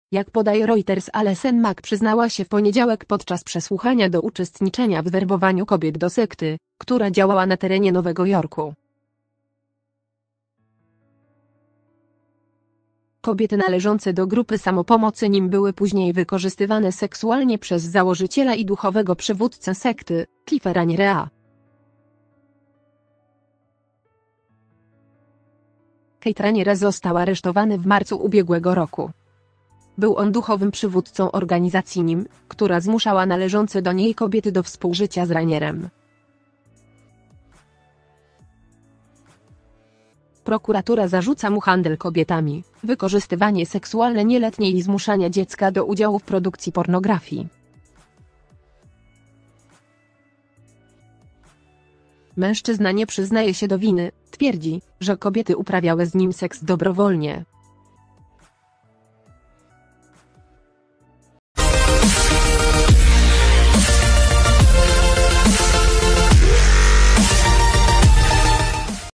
Jak podaje Reuters, Alison Mack przyznała się w poniedziałek podczas przesłuchania do uczestniczenia w werbowaniu kobiet do sekty, która działała na terenie Nowego Jorku. Kobiety należące do grupy samopomocy NIM były później wykorzystywane seksualnie przez założyciela i duchowego przywódcę sekty, Cliffa Ranierea. Keith Raniere został aresztowany w marcu ubiegłego roku. Był on duchowym przywódcą organizacji NIM, która zmuszała należące do niej kobiety do współżycia z Ranierem. Prokuratura zarzuca mu handel kobietami, wykorzystywanie seksualne nieletniej i zmuszanie dziecka do udziału w produkcji pornografii. Mężczyzna nie przyznaje się do winy, twierdzi, że kobiety uprawiały z nim seks dobrowolnie.